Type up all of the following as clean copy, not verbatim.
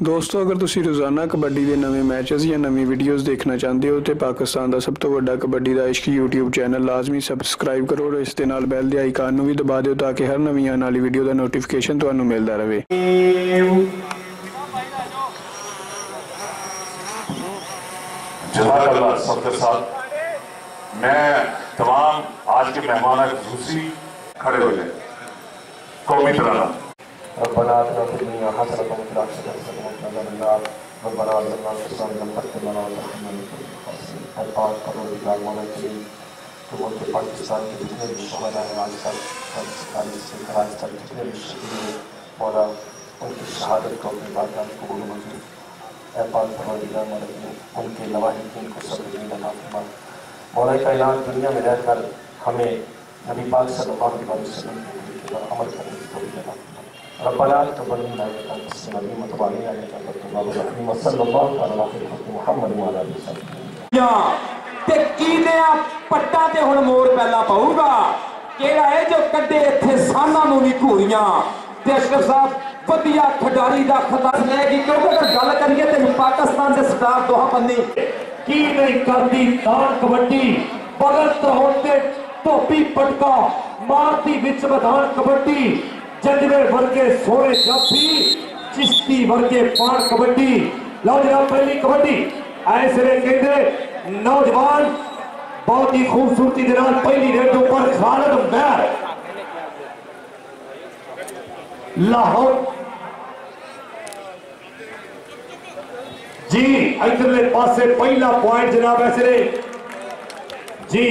दोस्तों अगर तुसी रोज़ाना कबड्डी के नवे मैचेस या नवी वीडियोज़ देखना चाहते हो तो पाकिस्तान का सब तो वड्डा कबड्डी का इश्क यूट्यूब चैनल लाजमी सबसक्राइब करो और इस दे नाल बैल के आइकान भी दबा दो ताकि हर नवी आने वाली वीडियो का नोटिफिकेशन तुहानू मिलता रहे। जज़ाकल्लाह सफदर साहब, मैं तमाम आज के मेहमान खुशी खड़े हो जाए कौमी तराना रब्बना आतिना फिद दुनिया हसनतन व फिल आखिरति हसनतन व क़िना अज़ाबन्नार रब्बना ज़लमना अनफुसना व इन लम तग़फिर लना व तरहमना अल्लाह परवरदिगार मौला करीम तो मुल्क पाकिस्तान के जितने भी शुहदा हैं आज तक से आज तक जितने भी शहीद हैं मौला उनकी शहादत को अपनी बारगाह में कबूल मंजूर ऐ पाक परवरदिगार मौला करीम उनके लवाहिकीन को सब्र दीन अता फरमा। मौला कायनात दुनिया में रहकर हमें नबी पाक सल्लल्लाहु अलैहि वसल्लम के अमल करने की तौफीक अता फरमा। रब्बना तक़ब्बल मिन्ना इन्नका अंtas समीउल अलीम व तब अलैना इन्नका अंtat तव्वाबुर रहीम व सल्लल्लाहु अलैहि वसल्लम मुहम्मद व अला आलिहि ते कीदियां पट्टां ते हुण मोर पहला पाऊगा किहड़ा है जो कड्डे इत्थे सानां नूं भी घूरियां ते अशरफ साहब वधिया खिडारी दा खिताब लैगी क्योंकि अगर गल करिए ते पाकिस्तान दे स्टार दोहा बंदी की नहीं करदी दान कबड्डी बगल होते टोपी पटका मारती विच मैदान कबड्डी जजबे वर्गे सोने जाफी चिश्ती वर्गे पान कबड्डी। लो जनाब पहली कबड्डी ऐसे कहते नौजवान बहुत ही खूबसूरती के नाल पहली रेड ऊपर खालिद महर लाहौर जी इधरले पासे पहला पॉइंट जनाब ऐसे जी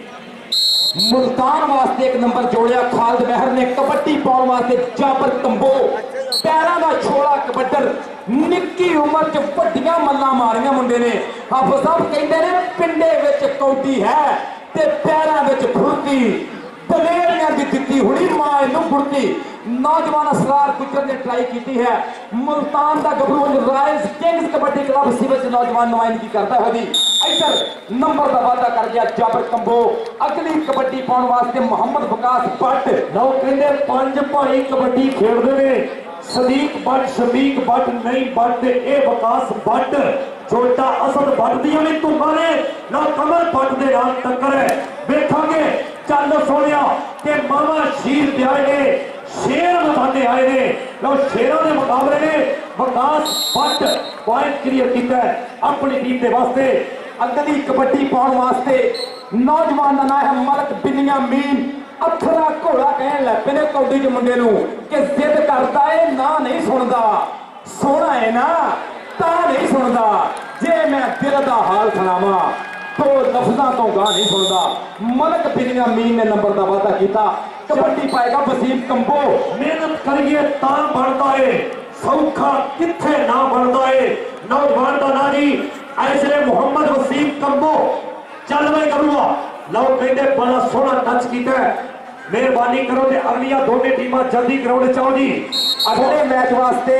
मुल्तान वास्ते एक नंबर जोड़िया खालिद महर ने कबड्डी पाउण वास्ते जाबर कंबो पैरों का छोड़ा कबड्डर निक्की उम्र च वड्डियां मल्लां मारियां मुंडे ने हाफिज साहब कहंदे ने पिंडे विच कौडी है ते पैरों विच फुर्ती दलेरियां दी दित्ती हुणी मां इनू फुर्ती। नौजवान असरार गुजर ने ट्राई की है मुल्तान का गबरू royals kings kabaddi club civil नौजवान नुमाइंदगी करता है इधर नंबर का वादा कर गया जाबर कंबो। अगली कबड्डी पाउण वास्ते मोहम्मद विकास भट्ट लो कहंदे पंज भाई कबड्डी खेडदे ने सदीक भट्ट शमीक भट्ट नहीं भट्ट ए विकास भट्ट छोटा असद भट्ट दी होनी धुंगा ने ना कमर भट्ट दे नाल टक्कर है वेखांगे चल सोनिया के मामा शीर दिया ने शेर बताने आए ने लो शेरों के मुकाबले ने विकास भट्ट पॉइंट क्लियर किया है अपनी टीम के वास्ते। अगली कबड्डी पाउण वास्ते नौजवान का नाम है मलक बिनियामीन अथरा घोड़ा कहन लग पे ने कौडी च मुंडे नूं कि जिद करता है ना नहीं सुनता सोना है ना ता नहीं सुनता जे मैं दिल का हाल सुनावा तो लफ्ज़ां तो गाह नहीं सुनता। मलक बिनियामीन ने नंबर का वादा किया कबड्डी पाएगा वसीम कंबो मेहनत करिए ता बनता है सौखा किथे ना बनता है नौजवान का ना जी ऐसे मोहम्मद वसीम कंबो चल भाई करूँगा लो कहते बड़ा सोहना टच किया मेहरबानी करो ते अगलियां दोनों टीमां जल्दी ग्राउंड चाहो जी। अगले मैच वास्ते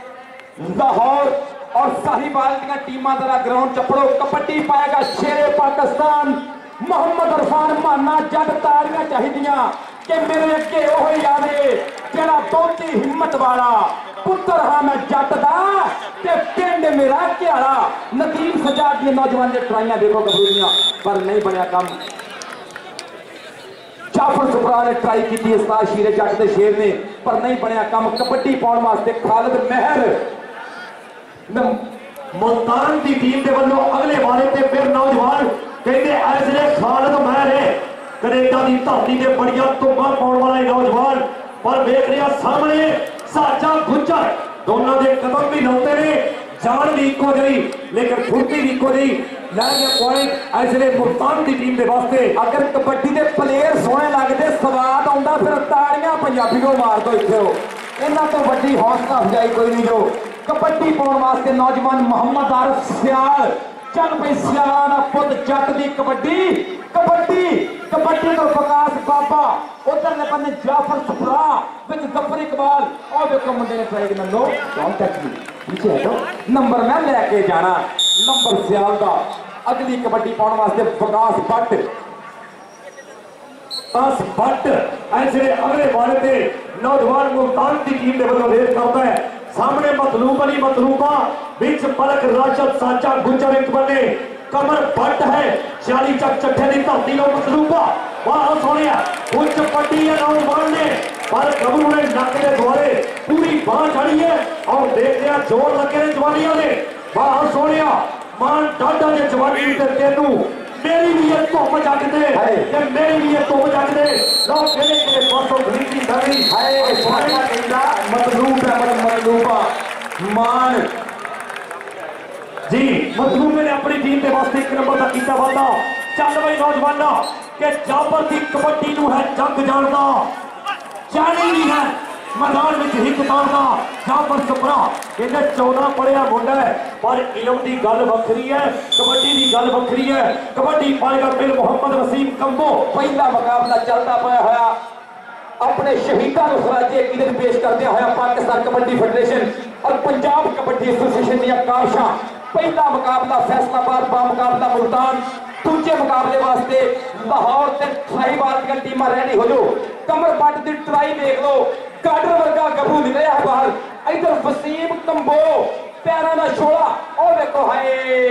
लाहौर और साहिवाल दी टीमां जरा ग्राउंड चपड़ो कबड्डी पाएगा शेरे पाकिस्तान मोहम्मद इरफान माना जग ताड़ियां चाहिदियां कि मेरे अगे ओही आवे जेड़ा बहुती हिम्मत वाला पुत्र हाँ मैं जट दा ते पिंड मेरा घियाला। नदीम सजाद दी नौजवान ने ट्राइयां देखो गबरूदियां पर नहीं बनया काम। जाफर सुबरा ने ट्राई की उस्ताद शीरे जट दे शेर ने पर नहीं बनया काम। कबड्डी पाउण वास्ते खालिद महर मुल्तान की टीम के वालों अगले वाले ते फिर नौजवान कहते ऐसे खालिद महर है कनेडा की धरती से बड़िया धुम्मा पाउण वाला नौजवान पर देख रहा सामने साजा गुजर दोनों के कदम भी लाते ने जान भी इको जी लेकिन फुर्ती भी इको जी लै गया पॉइंट ऐसे मुल्तान की टीम के वास्ते। अगर कबड्डी के प्लेयर सोहने लगते स्वाद आता फिर ताड़ियां पंजाबियों मार दो इतने इन्हों तो वड्डी हौसला अफजाई कोई नहीं। जो कबड्डी पाउण वास्ते नौजवान मोहम्मद आरिफ सियाल चल पई सियाल पुत जट की कबड्डी कबड्डी कबड्डी तो विकास बाबा उधरले बन्ने जाफर सुबरा विच जफर इकबाल और देखो मुंडे ने ट्राई करना लो कॉन्टैक्ट पीछे हटो नंबर मैं लेके जाना नंबर सियाल का। अगली कबड्डी पाउण वास्ते विकास भट्ट भट्ट ऐसे अगले वाले ते नौजवान मुल्तान की टीम के वालों रेस करता है सामने मतलूब अली मतलूबा, बीच मलक राशद साचा गुजर एक बने कमर भट्ट है 40 चक चट्ठे की धरती लो मतलूबा वाह सोने उच्च पट्टी है नौजवान ने पर गबरू ने नक के द्वारे पूरी बांह चढ़ी है और देख लिया जोर लगे जवानियों ने वाह सोने मान डाडा ने जवानी ते तेनू मेरी भी ये धुप जगदे मेरी भी ये धुप जगदे लोग कहने के पासों गरीबी सगरी है सोनिया कहता मतलूब है मतलूबा मान जी मतलूब ने अपनी टीम के वास्ते 1 नंबर का किया वादा चल भाई नौजवाना के जाबर की कबड्डी नू है जग जानदा जानी नहीं है मैदान में हिट मारदा जाबर सुपरा इन्हें 14 पढ़िया मुंडा है पर इलम की गल वखरी है कबड्डी की गल वखरी है कबड्डी पाएगा फिर मोहम्मद वसीम कंबो पहला मुकाबला चलता पाया होया अपने शहीदों को खराजे अकीदत पेश करते हुए पाकिस्तान कबड्डी फेडरेशन और पंजाब कबड्डी एसोसिएशन दी काबशा पहला मुकाबला फैसलाबाद बा मुकाबला मुल्तान दूजे मुकाबले वास्ते लाहौर ते साहिबाल दी टीमां रेडी हो जाओ कमर बट दी ट्राई देख लो काडर वर्गा गबरू निकलिया है बाहर इधर वसीम कंबो पैरों का छोड़ा और देखो हाय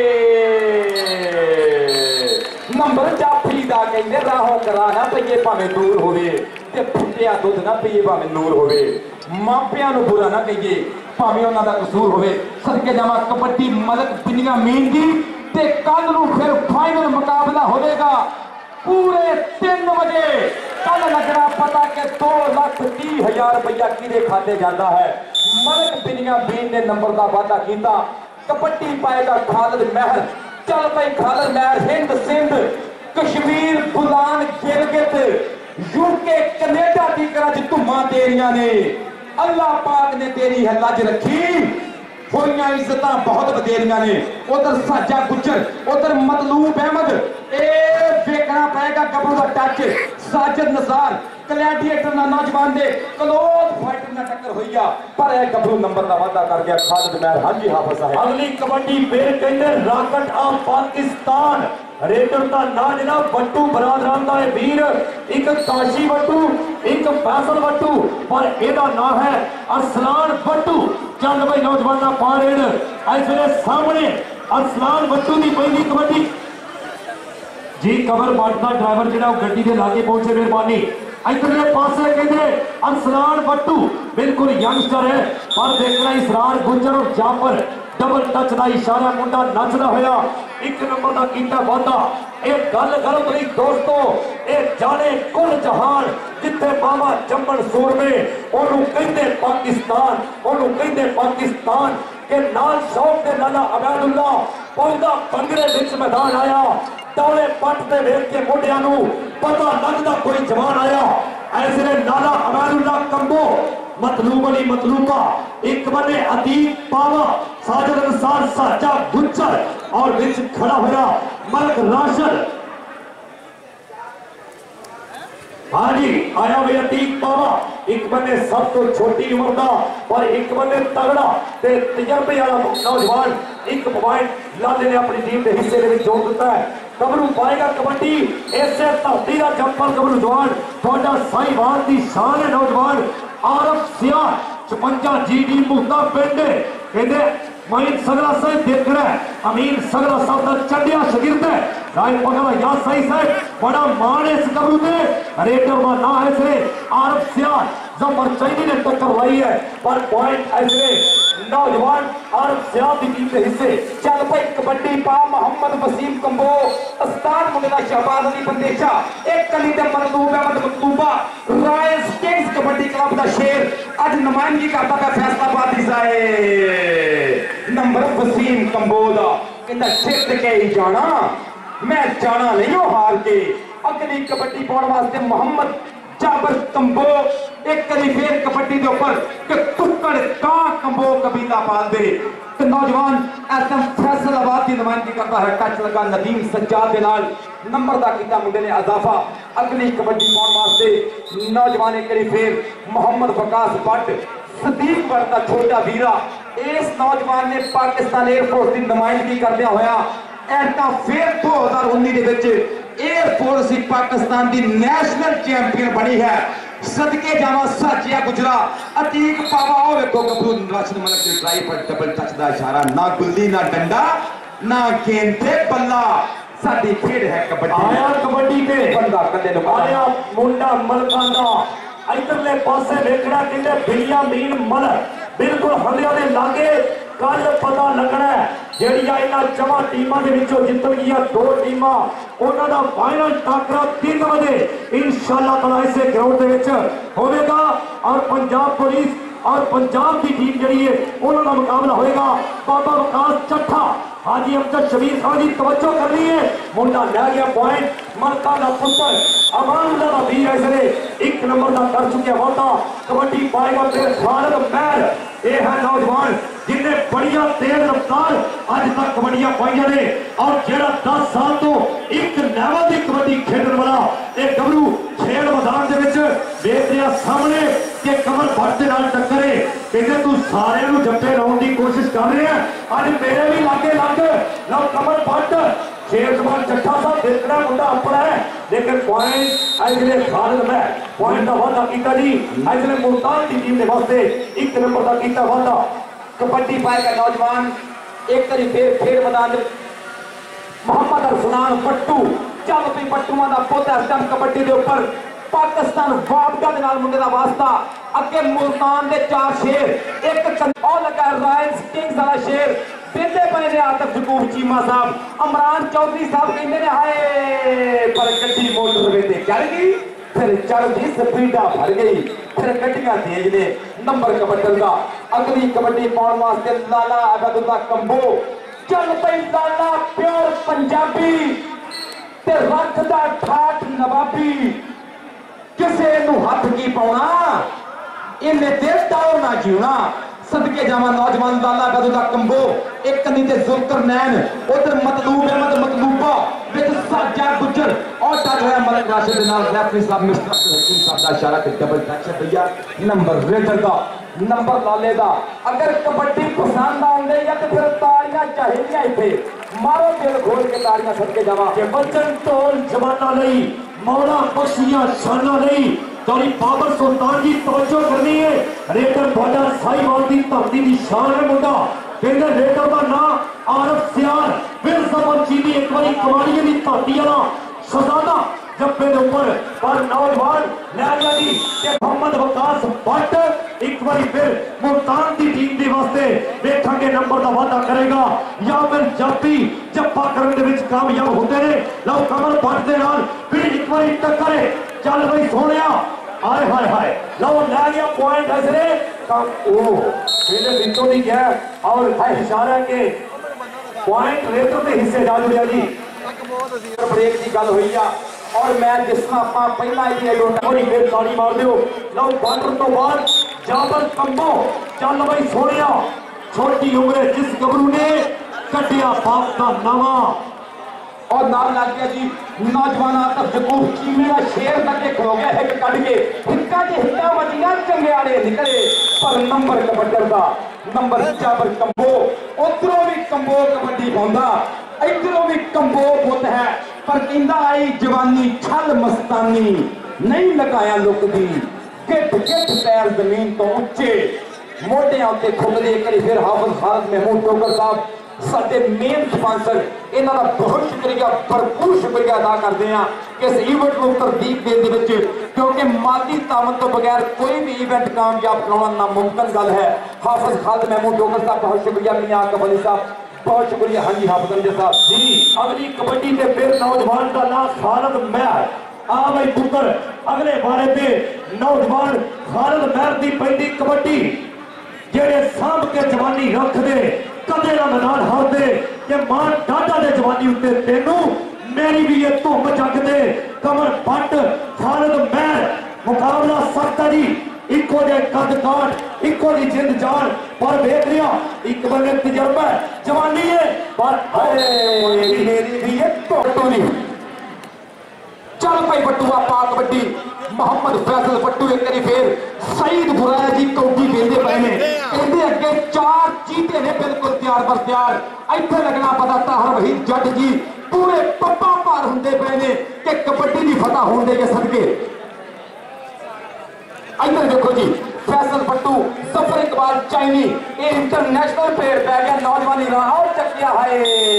नंबर जाफरी दा कहंदे राहों कराना पईए भावें दूर होवे ते फुटिया दुध ना पईए भावें नूर होवे मापियां नूं बुरा ना कहिए भावें उन्हां दा कसूर होवे सदके जावां कबड्डी मलक बिनियामीन दी ते कल नूं फिर फाइनल मुकाबला होवेगा पूरे 3 बजे कल लगना पता कि 2,30,000 रुपया किदे खाते जाता है मलक बिनियामीन ने नंबर का वादा किया कबड्डी पाएगा खालिद महर चल भाई खालिद महर हिंद सिंध कश्मीर बुलान गिलगित यूके कनेडा की करज धुम्मा तेरिया ने अल्लाह पाक ने तेरी है लज रखी हुई इज्जत बहुत वधेरिया ने उधर साजा गुजर उधर मतलूब अहमद वेखना पड़ेगा गबरू का टच साजिद नसार ग्लैडिएटर ना नौजवान दे क्लोज फाइटर ना टक्कर हुई पर यह गबरू नंबर का वादा कर गया खालिद महर हां जी हाफिज साहब अगली कबड्डी फिर कहते रॉकेट ऑफ पाकिस्तान रेडर का ना जनाब बट्टू बरादरान का वीर एक काशी बट्टू एक फैसल बट्टू पर एदा ना है अरसलान बट्टू चल भाई नौजवाना पारेड इस वे सामने अरसलान बट्टू की पहली कबड्डी जी कवर बट का ड्राइवर जो गड्डी के लागे पहुंचे मेहरबानी इधरले पासे कहते अरसलान बट्टू बिल्कुल यंगस्टर है पर देखना इसरार गुजर और जाफर डबल टच का इशारा मुंडा नचदा होया 1 नंबर का कीता वादा एक गल करो मेरी दोस्तों एक जाने कुल जहान जिथे बाबा जम्मन सूरमे ओनू कहते पाकिस्तान ओनू कहते पाकिस्तान के नाल शौक के लाला अबैदुल्ला पौधा भंगड़े विच मैदान आया दौड़े पट के वेख के मुंडिया नू पता लगता कोई जवान आया ऐसे लाला अबैदुल्ला कंबो मतलूब अली मतलूबा एक बने अतीक पावा साजिद अंसार साजा गुज्जर और विच खड़ा होया मलक राशद हाँ जी आया भाई अतीक पावा एक बने सब तो छोटी उम्र का और एक बने तगड़ा ते तजर्बे वाला नौजवान 1 पॉइंट लाले ने अपनी टीम के हिस्से में जोड़ दिता है गबरू पाएगा कबड्डी ऐसे धरती का जंपर गबरू जवान थोड़ा साहिवाल की शान है नौजवान आरफ सियार 56 GD मुहता पिंड कहते माइन सगरा साहब देख रहा है अमीन सगरा साहब का चढ़िया शगिर्द है राय पगला या सही साहब बड़ा मान इस गबरू ने रेडर का ना है से आरफ सियार जबर चैनी ने टक्कर लाई है पर पॉइंट ऐसे नौजवान आरफ सियार की टीम के हिस्से चल भाई कबड्डी पा मोहम्मद वसीम कंबो अस्ताद मुंडा शहबाज अली बंदेशा एक कली ते मतलूब अहमद मतलूबा रॉयल किंग्स कबड्डी क्लब का शेर आज नुमाइंदगी करता है फैसलाबाद नंबर वसीम कंबो दा कहंदा जित के ही जाना मैं जाना नहीं हो हार के अगली कबड्डी पाने वास्ते मोहम्मद जाबर कंबो एक करी फिर कबड्डी के ऊपर कि कुक्कड़ का कंबो कबीला पाल दे तो नौजवान एसएम फैसलाबाद की नुमाइंदगी करता है टच लगा नदीम सज्जाद के नाल नंबर का किया मुंडे ने इजाफा अगली कबड्डी पाने वास्ते नौजवान एक करी फिर मोहम्मद वकास भट्ट सदीक भट्ट का छोटा वीरा इस नौजवान ने पाकिस्तान एयरफोर्स की नुमाइंदगी करदे होया ऐसा फिर 2019 एयरफोर्स पाकिस्तान की नेशनल चैंपियन बनी है सदके जावा साजिया गुजरा अतीक पावा ओ वेखो गबरू राशिद मलिक दे ड्राइव पर डबल टच दा इशारा ना गुल्ली ना डंडा ना गेंद ते बल्ला साडी खेड है कबड्डी आया कबड्डी ते बंदा कदे नु आया मुंडा मलकां दा इधरले पासे वेखना किंदे बिलिया मीन मल बिल्कुल हलिया दे लागे कल पता लगना है ਜਿਹੜੀਆਂ ਇਹਨਾਂ ਜਮਾ ਟੀਮਾਂ ਦੇ ਵਿੱਚੋਂ ਜਿੱਤਣ ਗਈਆਂ 2 ਟੀਮਾਂ ਉਹਨਾਂ ਦਾ ਫਾਈਨਲ ਟਾਕਰਾ 3 ਵਜੇ ਇਨਸ਼ਾਅੱਲਾ ਤਾਲਾ ਇਸੇ ਗਰਾਊਂਡ ਦੇ ਵਿੱਚ ਹੋਵੇਗਾ ਔਰ ਪੰਜਾਬ ਪੁਲਿਸ और पंजाब की टीम जी है उन्होंने मुकाबला होगा बाबा विकास चट्ठा हाजी अमजद शबीर खान की तवज्जो करनी है मुंडा लै गया पॉइंट मलका का पुत्र अमानुल्लाह का वीर है इसने 1 नंबर का कर चुके वादा कबड्डी पाएगा फिर खालिद महर ये है नौजवान जिन्हें बढ़िया तेज रफ्तार अज तक कबड्डियां पाइया ने और जेड़ा 10 साल तो एक लेवल की कबड्डी खेडन वाला ये गबरू खेल मैदान के विच देख रहा सामने कि कमर भट्ट के नाल टक्करे कहते तू सारे जप्पे लाने की कोशिश कर रहे हैं अज मेरे भी लागे लग लो कमर भट्ट शेर जमान चट्ठा साहब देखना मुंडा अपना है लेकिन पॉइंट अजले खालिद में पॉइंट का वादा किया जी अजले मुल्तान की टीम के वास्ते 1 नंबर का किया वादा कबड्डी पाएगा नौजवान एक करी फिर खेल मैदान मोहम्मद अरसलान पट्टू चल पी पट्टूआ का पोता स्टंप कबड्डी के उपर पाकिस्तान वापका दे नाल मुंडे दा वास्ता अगे मुल्तान दे 4 शेर एक ओ लगा रायल्स किंग्स वाला शेर बेंदे पने ने आतफ जकूब चीमा साहब अमरान चौधरी साहब कहंदे ने हाय पर गड्डी मोटरवे ते चढ़ गई फिर चढ़ दी स्पीडा भर गई फिर गड्डियां तेज ने नंबर कबड्डन दा अगली कबड्डी पाउण वास्ते लाला अबदुल्ला कंबो चल पई लाला प्योर पंजाबी ते रखदा ठाठ नवाबी किसे नू हाथ की पाउना इन्हें दिल ताओ ना जीना सदके जावा नौजवान लाला बदुदा कंबो एक कनी ते जुल्करनैन उधर मतलूब अहमद मतलूबा विच साजा गुजर और टच होया मलिक राशिद दे नाल रेफरी साहब मिस्टर हकीम साहब दा इशारा के डबल टच है भैया नंबर रेडर दा नंबर लाले दा अगर कबड्डी पसंद आउंदे या ते फिर तालियां चाहिए इथे मारो दिल खोल के तालियां सदके जावा के बचन टोल जवाना नहीं मौला बख्शियां शाना नहीं तोरी बाबर सुल्तान की तवज्जो करनी है रेडर बड़ा साईवाल की धरती की शान है मुंडा कहते रेडर का नाम आरफ सियार फिर जबर चीनी एक बारी कमालिए की धरती वाला शहजादा जब्बे के ऊपर पर नौजवान लैलिया जी के मोहम्मद वकास भट्ट एक बारी फिर मुल्तान की टीम के वास्ते देखेंगे नंबर का वादा करेगा या फिर जाती जप्पा करने के विच कामयाब होते हैं लो कमल भट्ट के नाल फिर एक बारी टक्करे चल भाई सोनिया हाय हाय हाय लो लै गया पॉइंट हसरे ओ मेरे बिचों नहीं गया और है इशारा के पॉइंट रेटर के हिस्से जा जुड़िया जी ब्रेक की गल हुई आ और मैच जिस तरह आपा पहला ही थोड़ी फिर ताली मार दियो लो बॉर्डर तो बाद जाबर कंबो चल भाई सोनिया छोटी उम्र जिस गबरू ने कटिया बाप का नवा और नाम लग गया जी नौजवान आतफ जकूब चीमे का शेर तक खलो गया है कट के हिक्का के हिक्का वजिया चंगियाड़े निकले पर नंबर कबड्डर का नंबर जाबर कंबो उधरों भी कंबो कबड्डी पाउंदा इधरों भी कंबो पुत है पर कहंदा आई जवानी छल मस्तानी नहीं लगाया लुकदी गिट गिट पैर जमीन तो उच्चे मोढियां उत्ते खुददे करी फिर हाफिज खालिद महमूद टोकर साहब साडे मेन स्पॉन्सर इन्हां दा बहुत शुक्रिया भरपूर शुक्रिया अदा करते हैं कि इस इवेंट को तरतीब देने दे विच क्योंकि मादी ताकत तो बगैर कोई भी इवेंट कामयाब कराना नामुमकिन गल है हाफिज खालिद महमूद टोकर साहब बहुत शुक्रिया मियां आकब अली साहब बहुत शुक्रिया हाँ जी हाफिज अली साहब जी अगली कबड्डी के फिर नौजवान का नाम खालिद महर आ भाई पुत्र अगले बारे पे नौजवान खालिद महर की पैंदी कबड्डी जेड़े सामभ के जवानी रख दे कदे ना मैदान हार दे कि मां डाडा दे जवानी उत्ते तेनू मेरी भी ये धुम जग दे कमर भट्ट खालिद महर मुकाबला सख्त है जी इको जे कद काट इको जी जिंद जान पर देख रहा एक बने तजर्बा जवानी है पर मेरी भी ये टोटली चल भाई बट्टुआ पा कबड्डी मोहम्मद फैसल पट्टू एक करी फिर सईद बुराया जी कौडी कहते पे ने कहते अगे 4 चीते ने बिल्कुल तैयार बर तैयार इत्थे लगना पता ताहर वहीद जट जी पूरे पप्पा भार हुंदे पे ने कि कबड्डी की फतह होने के सदके इधर देखो जी फैसल पट्टू सफर इकबाल चाइनी ये इंटरनेशनल प्लेयर पै गया नौजवानी राह और चकिया है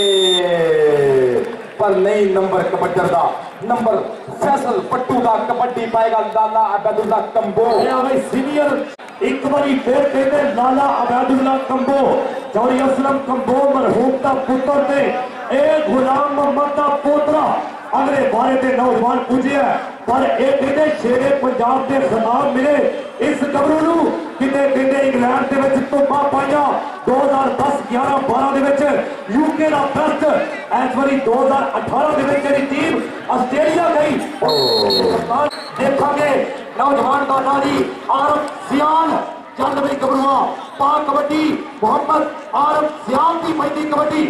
पर नहीं नंबर कबड्डर का नंबर फैसल पट्टू का कबड्डी पाएगा लाला अबैदुल्ला कंबो भाई सीनियर एक बारी फिर कहते लाला अबैदुल्ला कंबो चौरी असलम कंबो मरहूम का पुत्र थे ए गुलाम मोहम्मद का पोतरा अगले बारे के नौजवान पूजे पर एक कहते शेरे पंजाब के खिताब मिले इस गबरू नू किते कहते इंग्लैंड के विच धुप्पा पाइया 2010 11 12 दे विच यूके दा फर्स्ट इस बारी 2018 दे विच जेडी टीम आस्ट्रेलिया गई देखांगे नौजवान का नारी आरफ सियान चंद बई गबरूआ पा कबड्डी मोहम्मद आरफ सियान की पैदी कबड्डी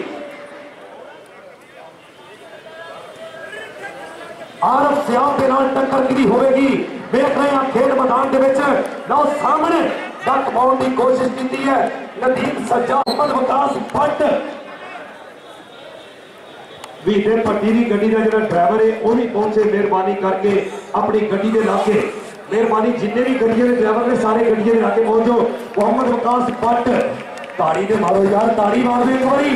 आरफ सियान के नाल टक्कर किदी होगी देख रहे हैं खेल मैदान के विच लो सामने डक पाउण की कोशिश की है नदीम सज्जा मोहम्मद विकास भट्ट वीर पट्टी की गड्डी का जो ड्राइवर है वह भी पहुंचे मेहरबानी करके अपनी गड्डी के लागे मेहरबानी जिन्ने भी गड्डियों के ड्राइवर ने सारे गड्डियों के लागे पहुंचो मोहम्मद विकास भट्ट ताड़ी दे मारो यार ताड़ी मार दो एक बारी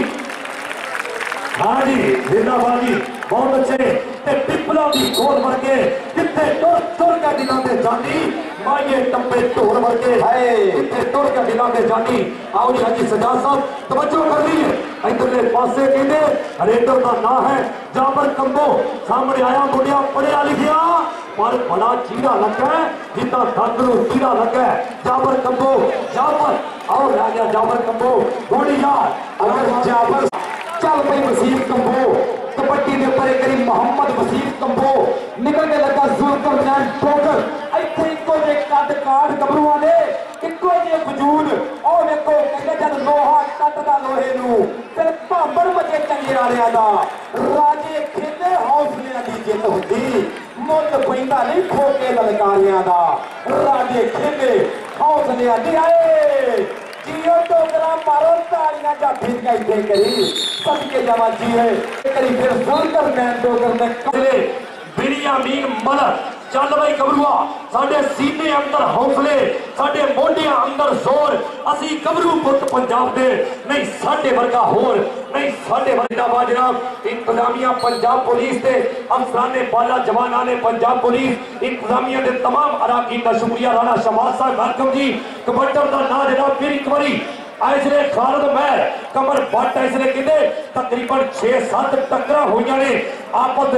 हाँ जी जिंदाबाद जी बहुत अच्छे टिपला की गोल भर के कितने टुर के दिलों से जानी माइए टप्पे ढोल भर के है कितने टुर के दिलों से जानी आओ जी हाजी सजा साहब तवज्जो कर रही है इधरले पासे कहते रेडर का नाम है जाबर कंबो सामने आया मुंडिया पढ़िया लिखिया पर बड़ा चीरा लगा है जितना दर्द नूं चीरा लगा है जाबर कंबो जाबर आओ रह गया जाबर कंबो गोली यार अगर जाबर चल पई वसीम कंबो कबड्डी के ऊपर एक मोहम्मद वसीम कंबो निकल के लगा जुल्फर नैन ठोकर इत्थे इको जे कद काट गबरूआ ने इको जे वजूद ओ देखो कहंदे जद लोहा कटदा लोहे नूं ते भांबड़ मचे चंगियारियां दा राजे खेते हौसले दी जित हुंदी मुੱਲ पैंदा नहीं खोके ललकारियां दा राजे खेते हौसले दी आए जियो टोकरा मारो तालियां जाफी कहते करी सबके जमा जी है करी फिर सुनकर मैन टोकर में कले बिनियामीन मलक चल भाई गबरूआ साडे सीने अंदर हौसले साडे मोढियां अंदर जोर असी गबरू पुत पंजाब दे नहीं साडे वर्गा होर नहीं साडे वर्गा जनाब इंतजामिया पंजाब पुलिस दे अफसराने बाला जवाना ने पंजाब पुलिस इंतजामिया दे तमाम अराकीन का शुक्रिया राणा शमाल साहब वेलकम जी कबड्डर का नाम जनाब फिर एक बारी इसलिए खालिद महर कमर भट्ट इसलिए कहते तकरीबन 6-7 टक्कर हुई ने आपस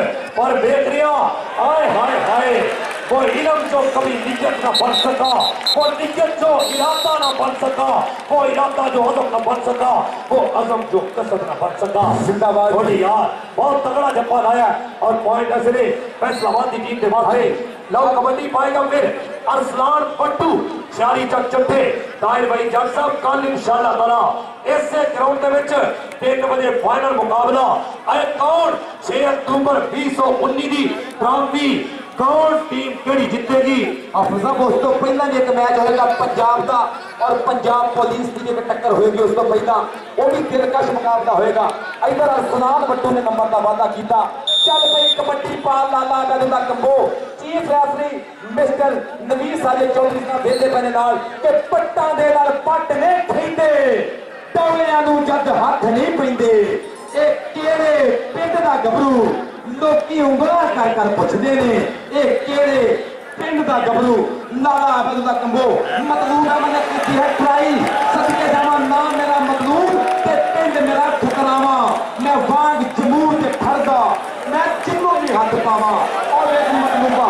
पर वेख रहा हाय हाय हाय वो इलम जो कभी नियत ना बन सका वो नियत जो इरादा ना बन सका वो इरादा जो अज़म ना बन सका वो अज़म जो कसद ना बन सका जिंदाबाद बोली यार बहुत तगड़ा जप्पा लाया और पॉइंट इसलिए फैसलाबाद की टीम के वास्ते लो कबड्डी पाएगा फिर अरसलान पट्टू शारी चक चट्टे ताहिर भाई जट साहब कल इंशाअल्लाह ताला इसे ग्राउंड के विच 3 बजे फाइनल मुकाबला ऐ कौन 6 अक्तूबर 2019 दी ट्रॉफी कौन टीम केड़ी जीतेगी अफजा उस तो पहला भी एक मैच होगा पंजाब का और पंजाब पुलिस की जो टक्कर होगी उस तो पहला वो भी दिलकश मुकाबला होगा इधर अरसलान पट्टू ने नंबर का वादा किया चल भाई कबड्डी पाल Lala Ubaidullah Kamboh chief referee mister नवीर साले चौधरी का भेजे पैने नाल के पट्टां दे नाल पट ने खैंदे टौलियां नूं जद हथ नहीं पैंदे ए केड़े पिंड दा गबरू लोकी उंगला कर कर पुछदे ने ए केड़े पिंड दा गबरू लाला अबैदुल्ला कंबो मतलूब मैंने की है ट्राई सदके जावा नाम मेरा मतलूब ते पिंड मेरा ठुकरावा मैं वांग जमूर ते फरदा मैं चिन्नों भी हाथ पावा और एक मतलूबा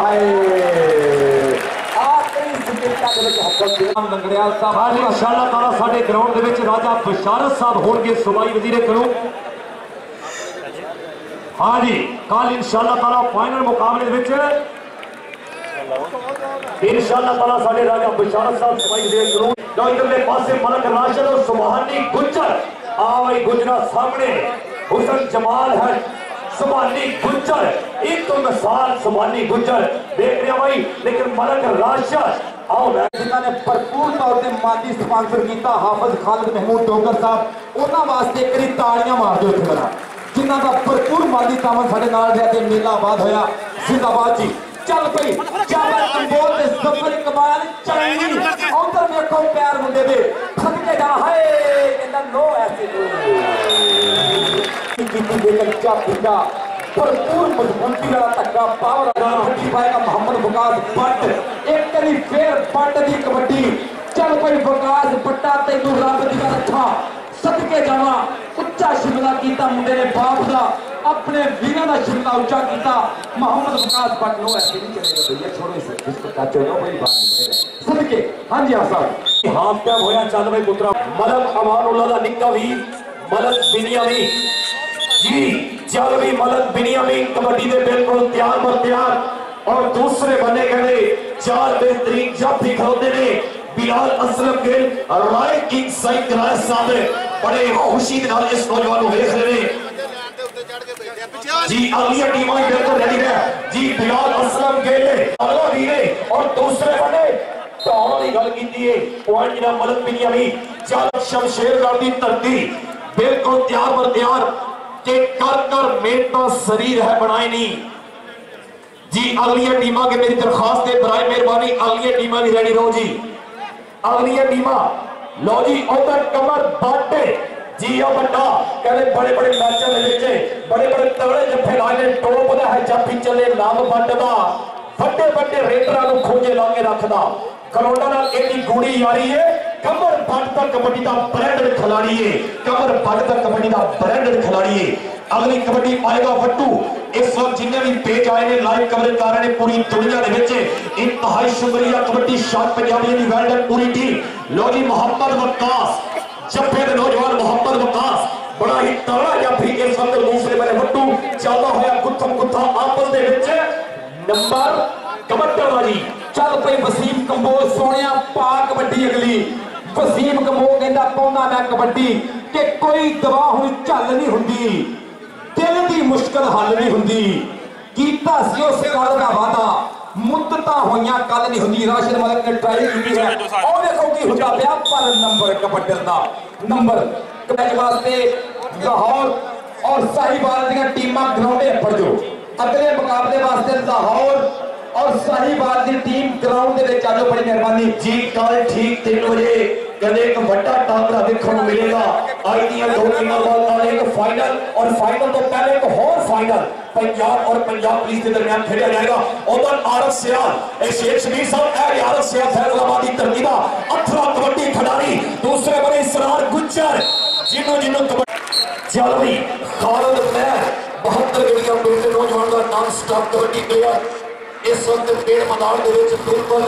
है आखिरी सुकेता दे विच हकम लंगड़ियाल साहब आज इंशाअल्लाह ताला साडे ग्राउंड दे विच राजा बशारत साहब होणगे सूबाई वजीर करो हाँ जी कल इंशाअल्लाह ताला फाइनल मुकाबले विच इंशाअल्लाह ताला साडे राजा बशारत साहब सूबाई वजीर करो जो इधरले पासे मलक राशिद और सुभानी गुज्जर आ भाई गुजरा सामने हुसन जमाल है सुभानी गुज्जर एक तो मिसाल सुभानी गुज्जर देख रहे भाई लेकिन मलक राशिद आओ जिन्होंने भरपूर तौर पर माली स्पॉन्सर किया हाफिज खालिद महमूद डोगर साहब उन्होंने वास्ते एक बारी तालियां मार दो जिन्हों का भरपूर माली तावन साडे नाल रहा ते मेला आबाद होया जिंदाबाद जी चल पई जाबर कंबोल ते जफर इकबाल चढ़ी उधर देखो पैर मुंडे दे थक के जा हाय कहंदा नो ऐसे भरपूर मजबूती वाला धक्का पावर फटी पाएगा मोहम्मद वकास भट्ट एक करी फिर भट्ट दी कबड्डी चल पई वकास भट्टा तैनू रब दी रखा सदके जावा उच्चा शिमला कीता मुंडे ने बाप दा अपने वीरां दा शिमला उच्चा कीता मोहम्मद वकास भट्ट नो ऐसे नहीं चलेगा भैया छोड़ो इसे इसको काचो नो भाई बात निकलेगा सदके हां जी साहब हां क्या होया चल भाई पुत्रा मलक अमानुल्लाह दा निक्का वीर मलक बिनियामीन जी चल भी मलक बिनियामीन कबड्डी दे बिल्कुल तैयार बर तैयार और दूसरे बने गए चार बेहतरीन जाफी खड़ोते ने बिलाल असलम गिल राय किंग साइड कराया साहब बड़े खुशी दे नाल इस नौजवान को देख रहे जी अगली टीम आई बिल्कुल रेडी है जी बिलाल असलम गिल अगला वीरे और दूसरे बने टॉन की गल कीती है पॉइंट जिना मलक बिनियामीन चल शमशेरगढ़ दी धरती बिल्कुल तैयार बर तैयार के कर मेहनत शरीर है बनाए नहीं जी अगली टीमा के मेरी दरखास्त है बराए मेहरबानी अगली टीमा भी रेडी रहो जी अगली टीमा लो जी उधर कमर बाटे जी ओ बड़ा कहते बड़े बड़े मैचों के बड़े बड़े तगड़े जफे लाए टॉप दा है जाफी चले नाम बटदा बड़े बड़े रेडरां नु खोजे ला के रखदा करोड़ा नाल एडी गूड़ी यारी है कमर बट तक कबड्डी का ब्रांडेड खिलाड़ी है कमर बट तक कबड्डी का ब्रांडेड खिलाड़ी है अगली कबड्डी पाएगा वट्टू इस वक्त जिन्हें भी पेज आए ने लाइव कवरेज कर रहे हैं पूरी दुनिया दे विच इंतहाई शुक्रिया कबड्डी शॉट पंजाबी दी वेल डन पूरी टीम लो जी मोहम्मद वकास जफे दे नौजवान मोहम्मद वकास बड़ा ही तगड़ा जाफी इस वक्त दूसरे बने वट्टू चलदा होया गुत्थम गुत्था आपस दे विच नंबर कबड्डी वाली चल पई वसीम कंबोज सोनिया पा कबड्डी अगली वसीम कंबोज कहंदा पाउंदा मैं कबड्डी कि कोई दवा हुण झल नहीं हुंदी दिल दी मुश्किल हल नहीं हुंदी कीता सी उस गल दा वादा मुद्दतां होईयां कल नहीं हुंदी राशिद मलिक ने ट्राई कीती है और देखो की हुंदा पिया पर नंबर कबड्डी दा नंबर मैच वास्ते लाहौर और साहिवाल दी टीमां ग्राउंडे पड़ जो अगले मुकाबले वास्ते लाहौर और साहिवाल की टीम ग्राउंड दे विच आजो बड़ी मेहरबानी जी कल ठीक 3 बजे कहते एक बड़ा टाकरा देखने को मिलेगा आई दी दो टीमों वाल एक फाइनल और फाइनल तो पहले एक और फाइनल पंजाब और पंजाब पुलिस के दरमियान खेला जाएगा उधर आरफ सियाल ए शेख शबीर साहब ए आरफ सियाल फैसलाबाद की धरती का अथरा कबड्डी खिलाड़ी दूसरे बने इसरार गुज्जर जिन्हों जिन्हों चल भाई खालिद महर 72 गलियां बेटे नौजवान का नॉन स्टॉप कबड्डी प्लेयर इस वक्त पेड़ मैदान के बिल्कुल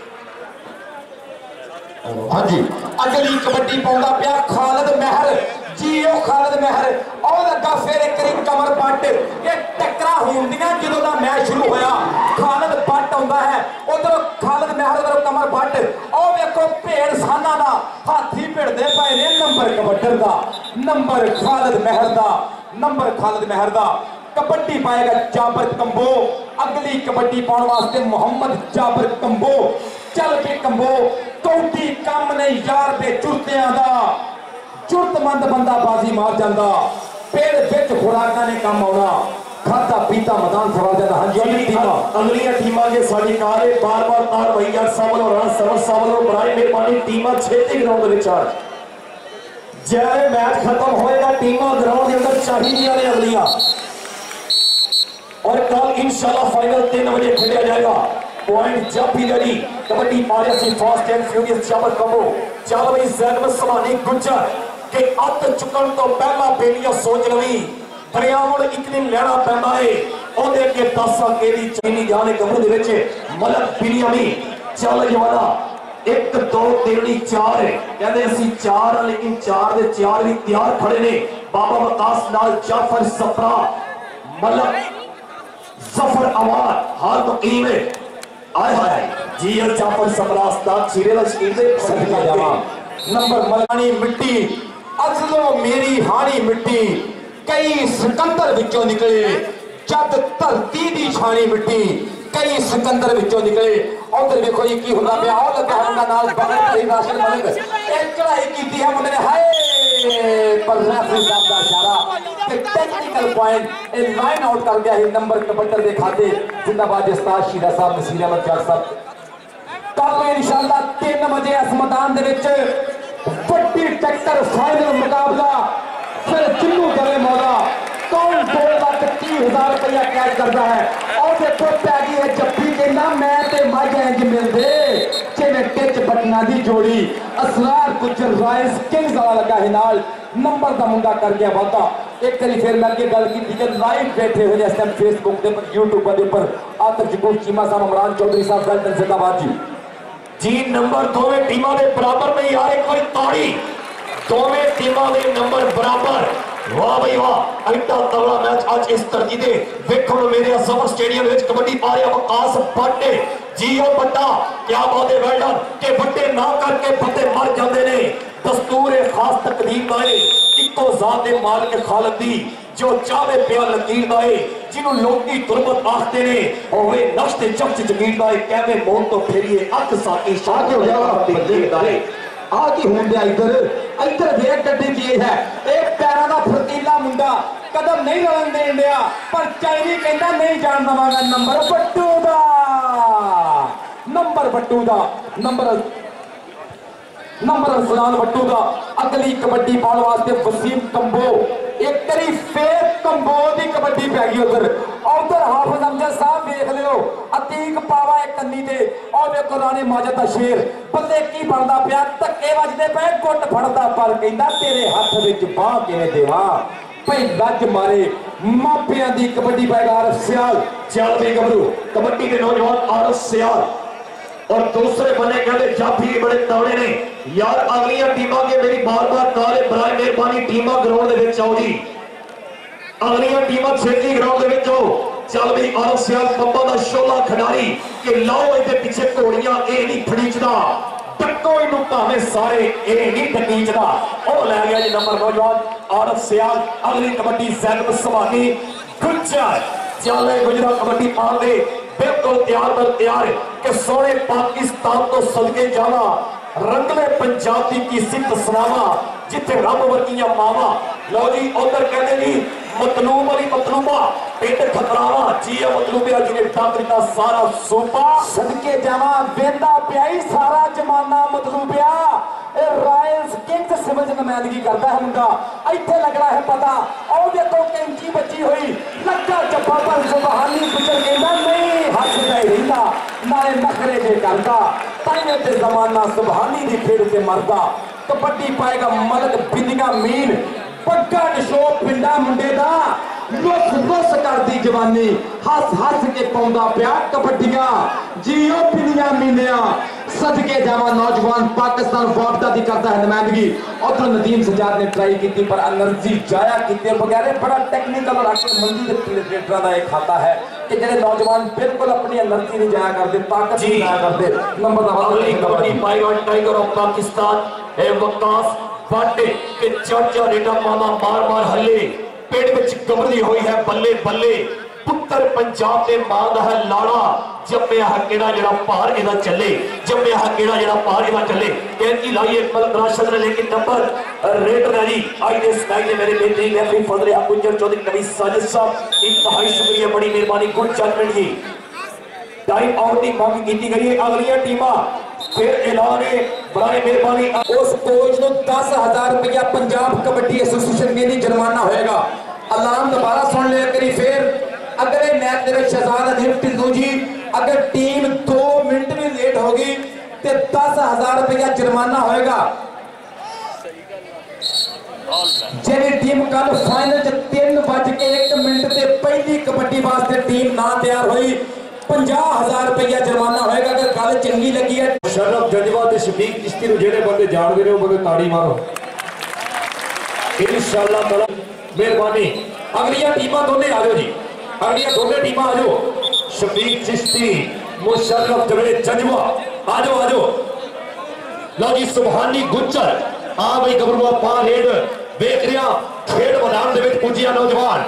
हाँ जी अगली कबड्डी पाउंदा पिया खालिद महर जी ओ खालिद महर और लगा फिर एक कमर बट ये टक्करा होंदियां ਜਦੋਂ ਦਾ मैच शुरू होया खालिद बट आउंदा है उधर खालिद महर उधर कमर बट और देखो भेड़ साना दा हाथी भिड़दे पए ने नंबर कबड्डर दा नंबर खालिद महर दा कबड्डी पाएगा जाबर कंबो अगली कबड्डी पाने वास्ते मोहम्मद जाबर कंबो चल के कंबो कौटी कम ने यार दे चुरतियां दा चुरतमंद बंदा बाजी मार जांदा पेड़ विच खुराकां ने कम आउणा खाता पीता मैदान सवार जाता हां जी अगली टीमां के साडी कार बार-बार तार भैया साहब और राणा सरवर साहब और बराए मेहरबानी टीमां छेती ग्राउंड दे विच आ जैसे मैच खत्म होएगा टीमां ग्राउंड के अंदर चाहिए ने अगलियां और कल इंशाल्लाह फाइनल 3 बजे खेला जाएगा पॉइंट जब भी रेडी कबड्डी पारिया से फास्ट एंड फ्यूरियस चावल कबो चल भाई जैनब सलानी गुज्जर के अत चुकन तो पहला बेलिया सोच लवी दरियावल एक दिन लेना पैंदा है ओदे के 10 अकेली चीनी जाने कमरे दे विच मलक बिनियामीन चल जवाना 1 2 3 4 कहते असि 4 लेकिन 4 दे 4 भी तैयार खड़े ने बाबा वकास नाल जाफर सफरा मलक जफर अवार हाल मुकीम है आए हाय जी और जाफर सफरा उस्ताद चीरे दा शकीर दे सदका जावा नंबर मलानी मिट्टी अजलो मेरी हानी मिट्टी कई सिकंदर विचों निकले जब धरती दी छानी मिट्टी कई सिकंदर विचों निकले उधर देखो जी की होंदा पिया और लगा मुंडा नाल बगल भरी राशन मलिक एक चढ़ाई कीती है मुंडे ने हाय पर रेफरी साहब का इशारा ते टेक्निकल पॉइंट ए लाइन आउट कर दिया है नंबर कबड्डर दे खाते जिंदाबाद उस्ताद शीरा साहब नसीर अहमद जट साहब कल इंशाअल्लाह 3 बजे इस मैदान दे विच वड्डी टक्कर फाइनल मुकाबला फिर चिन्नू दवे मौला कौन 2,30,000 रुपया कैच करता है और देखो पैगी है जप्पी कहना मैं ते माजा इंज मिलदे जिवें टिच बटना दी जोड़ी असरार गुजर राइस किंग्स वाला लगा है नाल नंबर दा मुंडा कर गया वादा एक करी फिर मैं अगे गल की कि लाइव बैठे हुए इस टाइम फेसबुक दे पर यूट्यूब दे पर आतर जगूर चीमा साहब इमरान चौधरी साहब वेलकम जिंदाबाद जी नंबर दोवें टीमां दे बराबर में यार एक कोई ताड़ी दोवें टीमां दे नंबर बराबर वाह भाई वाह एडा तगड़ा मैच आज इस तरजी दे देखो मेरे समर स्टेडियम विच कबड्डी पा रहा वकास बट्टे जी ओ बट्टा क्या बात है वेल डन के बट्टे ना करके बट्टे मर जाते ने दस्तूर खास तकदीर का है इको जात दे मालिक खालिक दी जो चावे पिया लकीर दा है जिन्हों लोकी तुरबत आखते ने होवे नक्श ते चमच जगीर दा है कहवे मौत तो फेरिए अख साकी शाह के हो जावा बंदे दा है आ की होंदे इधर इधर देख गड्डी की है एक पैरा दा फरतीला मुंडा कदम नहीं रलन देन दिया पर चाइनी कहंदा नहीं जान दवांगा नंबर बट्टू दा नंबर फलान बट्टू दा अगली कबड्डी पाने वास्ते वसीम कंबो एक करी फेर कंबो दी कबड्डी पै गई उधर हाफिज अमजद साहब देख लियो अतीक पावा एक कन्नी ते और देखो राणे माजद दा शेर बल्ले की बनदा पिया धक्के वजदे पे गुੱਟ फड़दा पर कहंदा तेरे हत्थ विच बाह किवें देवां भाई लज मारे मापियां दी कबड्डी पैगा आरफ सियाल चल भी गबरू कबड्डी के नौजवान आरफ सियाल और दूसरे बने कहते जाफी बड़े तगड़े ने यार अगलियां टीमां के मेरी बार-बार नारे बराए मेहरबानी टीमां ग्राउंड दे विच आओ जी अगलियां टीमां छेती ग्राउंड दे विच आओ चल भी आरफ सियाल पंबा दा शोला खिडारी के लाओ इहदे पीछे घोड़ियां ए नहीं फड़ीचदा टक्को इनू भावे सारे ए नहीं टकीचदा ओ ले गया जी नंबर नौजवान आरफ सियाल अगली कबड्डी जैनब सुभानी गुज्जर चले गुजरा कबड्डी पाल दे बिल्कुल तैयार पर तैयार कि सोने पाकिस्तान तो सदके जावा रंगले पंजाबी की सिद्ध सुनावा जिथे रब वर्गियां मावा लो जी उधर कहते जी मतलूब अली मतलूबा पिंड खतरावा जी मतलूबिया जी ने डाकता सारा सूबा सदके जावा वेंदा प्याई सारा जमाना मतलूबिया रॉयल्स किंग्स सिविल नुमाइंदगी करता है मुंडा इत्थे लगना है पता और देखो कैंची बची हुई लगा चप्पा पर सुबहानी गुजर कहंदा नहीं हसदा ही रहिंदा नाले नखरे जे करदा ताइने ते जमाना सुबहानी दी फेर ते मरदा कबड्डी पाएगा मलक बिंदिया मीन पग्गा नशो पिंडा मुंडे दा रुस कर दी जवानी हस के पाउंदा पिया कबड्डियां जियो पिंदिया मीनिया सदके जावा नौजवान पाकिस्तान वापदा दी करता है नुमाइंदगी उधर नदीम सजाद ने ट्राई की पर एनर्जी जाया कीते बगैर बड़ा टेक्निकल रख के मंदी दे प्लेटरा दा एक खाता है कि जेडे नौजवान बिल्कुल अपनी एनर्जी नहीं जाया करते ताकत नहीं जाया करते नंबर अगली कबड्डी पाएगा टाइगर ऑफ पाकिस्तान ए वकास बाटे के चर्चा रेटा मामा मार हल्ले पेड़ विच कबरी हुई है बल्ले बल्ले पुत्र पंजाब के मां दा है लाड़ा जम्मिया है केड़ा जड़ा पार इदा चले जम्मिया है केड़ा जड़ा पार इदा चले कहती लाइए मलक राशिद ने लेकिन नंबर रेट रही आई दे स्काई ने मेरे बेटे रेफरी फजल गुजर चौधरी कवि साजिद साहब इंतहाई शुक्रिया बड़ी मेहरबानी गुड जजमेंट जी टाइम आउट की मांग की गई है अगलियां टीमां फिर ऐलान है बड़ी मेहरबानी उस कोच को 10,000 रुपया पंजाब कबड्डी एसोसिएशन के लिए जुर्माना होएगा अलार्म दोबारा सुन ले करी फिर अगले मैच में शहजाद अजीम टिंडू जी अगर टीम 2 मिनट भी लेट होगी तो 10,000 रुपया जुर्माना होएगा जेडी टीम कल फाइनल 3:01 से पहली कबड्डी वास्ते टीम ना तैयार हुई 50,000 रुपया जुर्माना होएगा अगर गल चंगी लगी है शरफ जज्बा ते शफीक चिश्ती नु जेड़े बंदे जान दे हो बंदे ताड़ी मारो इंशाअल्लाह ताला मेहरबानी अगलियां टीमां दोने आ जाओ जी अगलियां दोने टीमां आ जाओ शफीक चिश्ती मुशर्रफ जवेद जज्बा आ जाओ लो जी सुभानी गुज्जर आ भाई गबरुआ पा रेड वेख रिया खेड मैदान दे विच पुजिया नौजवान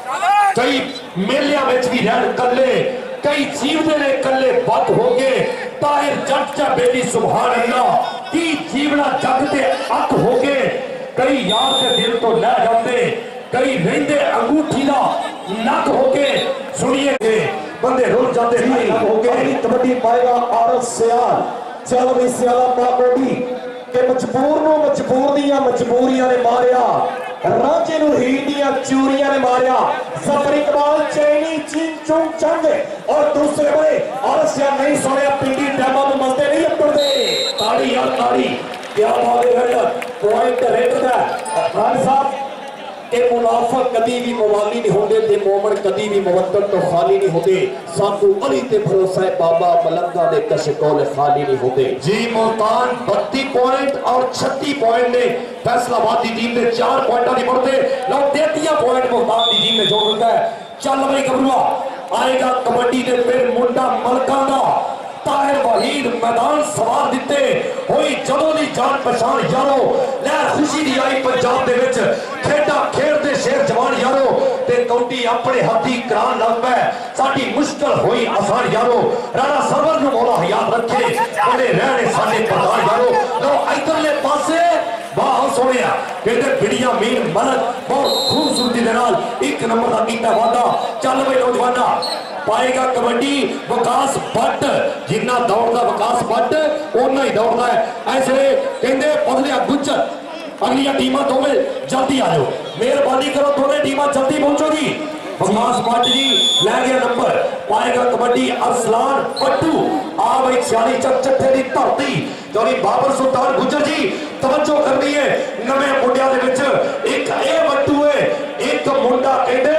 कई मेलियां विच भी रहन कल्ले कई जीवदे ने कल्ले बद हो गए ताहिर जट चा बेली सुभान अल्लाह की जीवना जग ते अख हो के कई यार के दिल तो लै जाते कई रेंदे अंगूठी दा नक हो के सुनिए के बंदे रुल जाते हैं हो के कबड्डी पाएगा आरफ सियाल चल भी सियाला पाकोडी के मजबूर नो मजबूर दियां मजबूरियां ने मारिया राजे नु हीर दियां चूरियां ने मारिया जफर इकबाल चैनी चीन चुंग चंग और दूसरे बड़े आरफ सियाल नहीं सोने पिंडी डैमा में मस्ते नहीं अपड़दे ताड़ी यार ताड़ी क्या बात है पॉइंट रेट दा खान साहब के मुनाफक कदी भी मवाली नहीं होंगे ते मोमन कदी भी मुवद्दत तो खाली नहीं होते साकू अली ते भरोसा है बाबा मलंगा दे कशकोल खाली नहीं होते जी मुल्तान 32 पॉइंट और 36 पॉइंट ने फैसलाबाद की टीम ने 4 पॉइंट नहीं बढ़ते लो 33 पॉइंट मुल्तान की टीम ने जोड़ दिया है चल भाई गबरुआ आएगा कबड्डी दे फिर मुंडा मलका दा ताहिर वहीद मैदान सवार दिते होई जदों दी जान पहचान यारो लहर खुशी दी आई पंजाब दे विच खेडा खेडदे शेर जवान यारो ते कौटी अपने हाथी करान लग पै साडी मुश्किल होई आसान यारो राणा सरवर नु मौला हयात रखे बड़े रहने साडे प्रधान यारो लो इधरले पासे वाह सोनिया कहते बिड़िया मीन मरद बहुत खूबसूरती दे नाल 1 नंबर दा कीता वादा चल भाई नौजवाना पाएगा कबड्डी विकास भट्ट जिन्ना दौड़दा विकास भट्ट उन्ना ही दौड़दा है ऐसे कहते पगलिया गुज्जर अगलियां टीमां दोवें जल्दी आ जाओ मेहरबानी करो दोनों टीमां जल्दी पहुंचो जी विकास भट्ट जी लै गया नंबर पाएगा कबड्डी अरसलान पट्टू आ भाई 46 चट्ठे की धरती जोरी बाबर सुल्तान गुज्जर जी तवज्जो करनी है नवे मुंडिया दे विच एक ए वट्टू है एक मुंडा कहते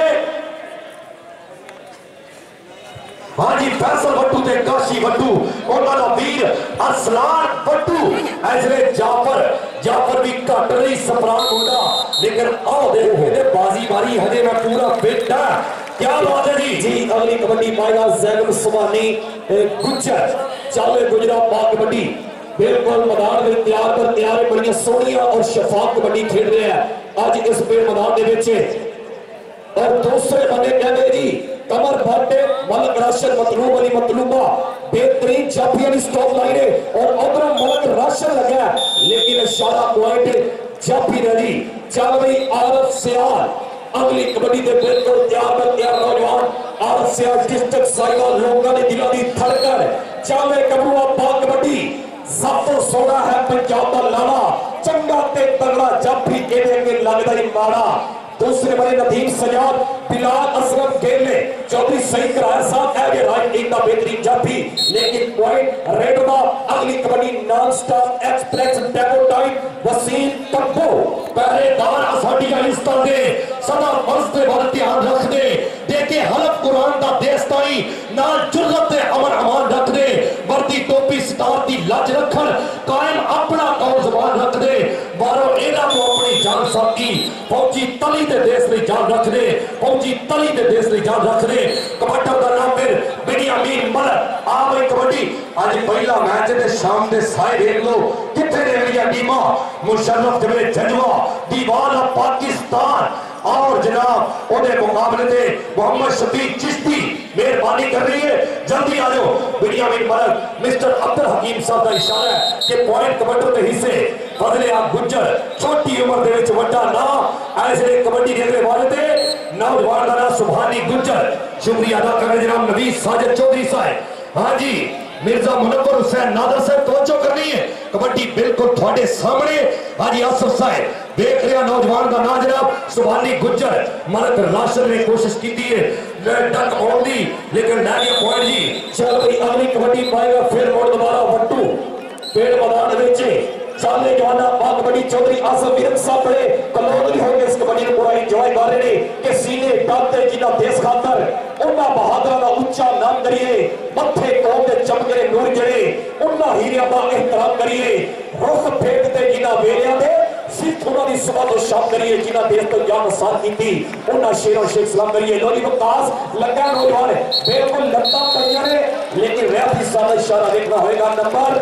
हाँ जी फैसल वट्टू ते काशी वट्टू उन्होंने वीर अरसलान वट्टू ऐसे जाफर भी घट नहीं सपरान मुंडा लेकिन आओ देखो बाजी मारी हजे मैं पूरा फिट है क्या बात है जी अगली कबड्डी पाएगा जैनब सुबानी गुज्जर चाले गुजरा पाक कबड्डी बिल्कुल मैदान में तैयार है बड़ी सोहनिया और शफाफ कबड्डी खेल रहे हैं आज इस पेड़ मैदान के विच और दूसरे बंदे कहते जी कमर भाटे मलक राशन मतलूब अली मतलूबा बेहतरीन जाफिया की स्टॉप लाइन है और उधर मलक राशन लगा लेकिन इशारा पॉइंट जाफी रही चल रही आरफ सियाल अगली कबड्डी के बिल्कुल तैयार नौजवान आरफ सियाल डिस्ट्रिक्ट साइवा लोगों ने दिलों की धड़कन चाले कबरूआ पाक कबड्डी सब तो सोना है पंजाब का लाला चंगा ते तगड़ा जाफी कहने के लगता ही माड़ा दूसरे बड़े नदीम सजाद बिलाल असलम गेले चौधरी सही कराया साथ है राज टीम का बेहतरीन जाफी लेकिन पॉइंट रेड का अगली कबड्डी नॉन स्टॉप एक्सप्रेस डेपो टाइम वसीम तब्बो पहरेदार असाडिया लिस्टां दे सदा फर्ज ते वल ध्यान रख दे देके हलफ कुरान दा देश ताई नाल जुर्रत ते अमन अमान रख दे वर्दी टोपी स्टार दी लज रखन कायम अपना कौल जुबान रख दे मारो एना को अपनी जान साथी फौजी तली दे देश में जान रख दे फौजी तली दे देश में जान रख दे कबड्डी का नाम फिर बेनियामीन मलक आ गई कबड्डी आज पहला मैच दे शाम दे साए देख लो किथे ने मेरी टीमां मुशर्रफ जबे जजवा दीवार पाकिस्तान और जनाब ओदे मुकाबले ते मोहम्मद शफीक चिश्ती मेहरबानी कर रही है जल्दी आ जाओ बेनियामीन मलक मिस्टर अब्दुल हकीम साहब का इशारा है कि पॉइंट कबड्डी के हिस्से बदले आप गुज्जर छोटी उम्र दे विच वड्डा ना ऐसे कबड्डी खेलने वाले थे नौजवान का नाम सुभानी गुज्जर शुक्रिया अदा कर जनाब नबी साजिद चौधरी साहब हाँ जी मिर्जा मुनव्वर हुसैन नादर साहब तवज्जो करनी है कबड्डी बिल्कुल थोड़े सामने हाजी आसफ साहब देख रहे नौजवान का नाम जनाब सुभानी गुज्जर मलक राशन ने कोशिश की है डक ऑन दी लेकिन नारिया पॉइंट जी चल भाई अगली कबड्डी पाएगा फिर मोड़ दोबारा वट्टू पेड़ मैदान में चाले जवाना पाक कबड्डी चौधरी आसफ वीरक साहब बड़े कलोनी हो गए इस कबड्डी को पूरा एंजॉय कर रहे हैं कि सीने डालते जिन्ना देश खातर उन्ना बहादुर का उच्चा नाम करिए मथे कौम के चमके नूर जड़े उन्ना हीरिया का एहतराम करिए रुख फेंकते जिन्ना वेलिया दे सिर्फ उन्होंने सुबह तो शाम करिए जिन्ना देश तो जान साथ की थी उन्ना शेरों शेख सलाम करिए लोली विकास लगा नौजवान बिल्कुल लत्ता पड़िया ने लेकिन रेफरी साहब इशारा देखना होगा नंबर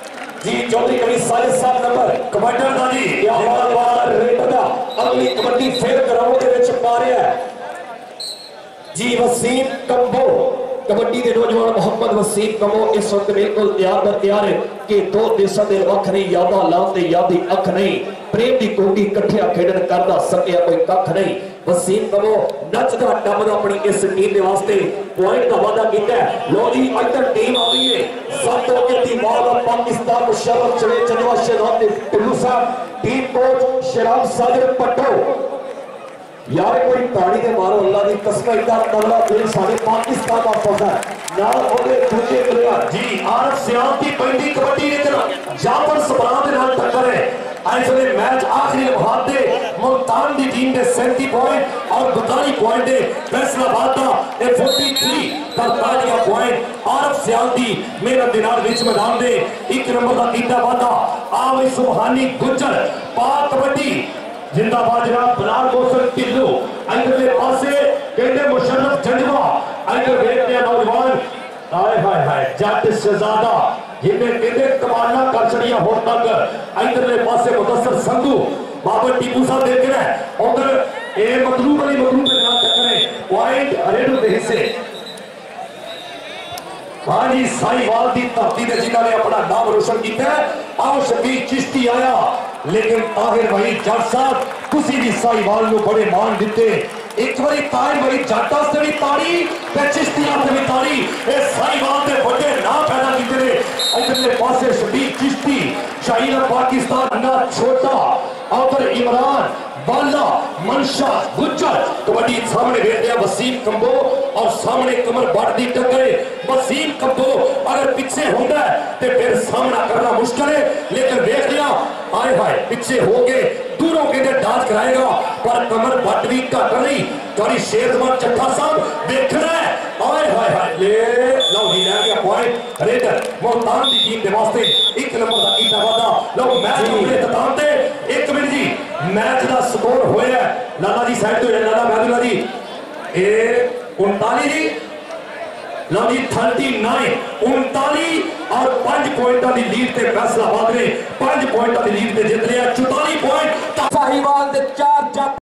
जी चौधरी कभी साले 7 नंबर कमांडर दा जी क्या बार रेट दा अगली कबड्डी फिर ग्राउंड के विच पा रहा है जी वसीम कंबो कबड्डी के नौजवान मोहम्मद वसीम कमो इस वक्त बिल्कुल तैयार बर तैयार है कि दो देशों के वख नहीं यादा लाते यादी अख नहीं प्रेम की कोगी कट्ठिया खेडन करदा सकिया कोई कख नहीं वसीम कमो नचदा टपदा अपनी इस टीम के वास्ते पॉइंट का वादा किया लो जी अगर टीम आ गई है सब तो के टीम वाला पाकिस्तान मुशर्रफ चले चंदवा शहजाद टुल्लू साहब टीम कोच शराब साजिद पट्टो यार कोई ताड़ी के मारो अल्लाह की कसम इतना तगड़ा दिल सारे पाकिस्तान का फौजा ना ओदे दूसरे प्लेयर जी आरफ सियाम की पहली कबड्डी लेकर जाफर सबरान के नाल टक्कर है ऐसे मैच आखिरी लम्हात दे मुल्तान की टीम ने 37 पॉइंट और 42 पॉइंट दे फैसलाबाद का 43 तरतालिया पॉइंट आरफ सियाम की मेहनत के नाल विच मैदान दे एक नंबर का कीता वादा आवे सुबहानी गुजर पाक कबड्डी जिंदाबाद जनाब बनार गोसल टिल्लू अंदरले पासे कहते मुशर्रफ जंजवा अंदर देखते नौजवान हाय हाय हाय जट शहजादा जिन्हें कहते कमाना कर छड़िया हो तक अंदरले पासे मुदस्सर संधू बाबर टीपू साहब देख रहे हैं उधर ए मतलूब अली मतलूब के नाम टक्कर है पॉइंट हरेडू के हिस्से हाँ जी साहिवाल की धरती ने जिन्होंने अपना नाम रोशन किया आओ शबीर चिश्ती आया लेकिन ताहिर भाई जट साहब तुसी भी साहिवाल को बड़े मान दिते एक बारी ताहिर भाई जट से भी ताड़ी ते चिश्तियां से भी ताड़ी ए साहिवाल के बड़े नाम पैदा किए ने इधरले पासे शबीर चिश्ती शाहीन पाकिस्तान ना छोटा और इमरान बाला मनशा गुज्जर कबड्डी सामने देख दिया वसीम कंबो और सामने कमर बट दी टक्कर वसीम कंबो अगर पीछे होता है तो फिर सामना करना मुश्किल है लेकिन देख लिया आए हाय पीछे हो गए दूरों के डांस कराएगा पर कमर बट भी घट नहीं करी शेरजमान चट्ठा साहब देखना है आए हाय हाय ले लो ही रह गया पॉइंट रेडर मुल्तान की टीम के वास्ते एक नंबर का कीता वादा लो मैच के इख्तिताम ते एक मिनट जी मैच का स्कोर होया लाला जी साइड तो लाला महदुल्ला जी ए 39 जी लो जी 39 39 और 5 पॉइंटों की लीड से फैसलाबाद ने 5 पॉइंटों की लीड से जीत लिया 44 पॉइंट साहिवाल दे 4